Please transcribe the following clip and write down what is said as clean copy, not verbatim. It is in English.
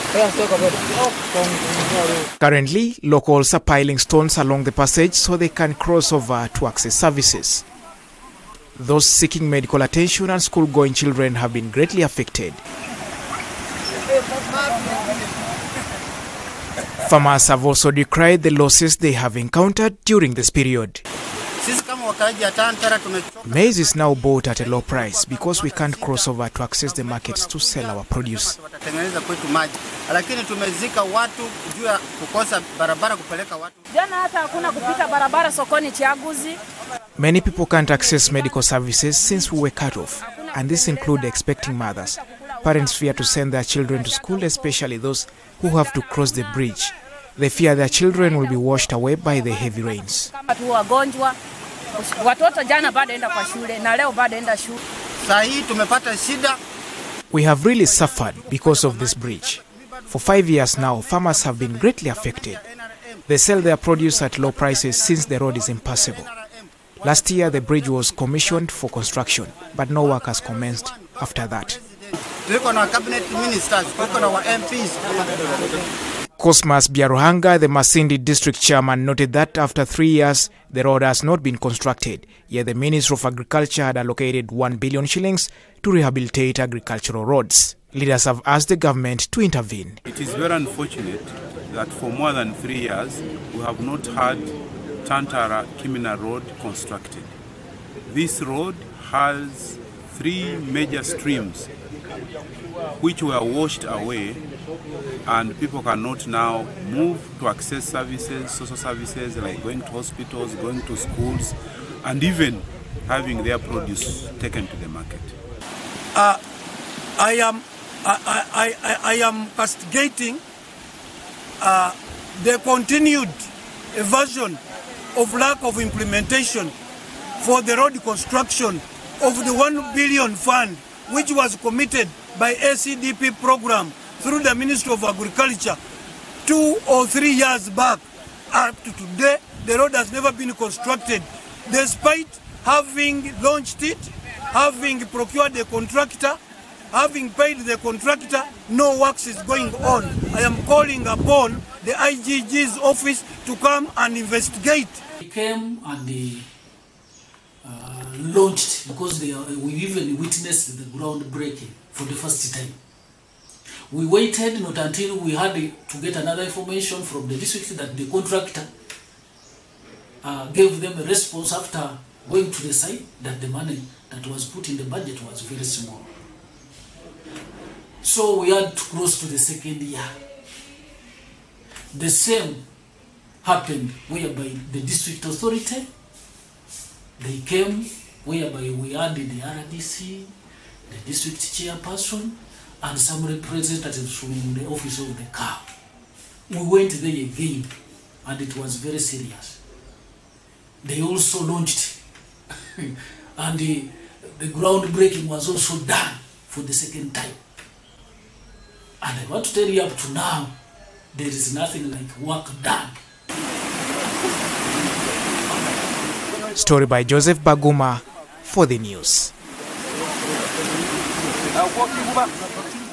Currently, locals are piling stones along the passage so they can cross over to access services. Those seeking medical attention and school-going children have been greatly affected. Farmers have also decried the losses they have encountered during this period. Maize is now bought at a low price because we can't cross over to access the markets to sell our produce. Many people can't access medical services since we were cut off, and this includes expecting mothers. Parents fear to send their children to school, especially those who have to cross the bridge. They fear their children will be washed away by the heavy rains. We have really suffered because of this bridge. For 5 years now, farmers have been greatly affected. They sell their produce at low prices since the road is impassable. Last year, the bridge was commissioned for construction, but no work has commenced after that. Cosmas Biaruhanga, the Masindi district chairman, noted that after 3 years, the road has not been constructed, yet the Ministry of Agriculture had allocated 1 billion shillings to rehabilitate agricultural roads. Leaders have asked the government to intervene. It is very unfortunate that for more than 3 years, we have not had Tantara-Kimina Road constructed. This road has 3 major streams which were washed away, and people cannot now move to access services, social services like going to hospitals, going to schools, and even having their produce taken to the market. I am castigating the continued evasion of lack of implementation for the road construction of the 1 billion fund which was committed by ACDP program through the Ministry of Agriculture 2 or 3 years back. Up to today, the road has never been constructed, despite having launched it, having procured a contractor, having paid the contractor. No works is going on. I am calling upon the IGG's office to come and investigate. They came and they launched, because we even witnessed the groundbreaking for the first time. We waited not until we had to get another information from the district that the contractor gave them a response after going to the site that the money that was put in the budget was very small. So we had to cross to the second year. The same happened whereby the district authority, they came, whereby we had the RDC, the district chairperson, and some representatives from the office of the car. We went there again, and it was very serious. They also launched, and the groundbreaking was also done for the second time. And I want to tell you, up to now, there is nothing like work done. Story by Joseph Baguma for the news.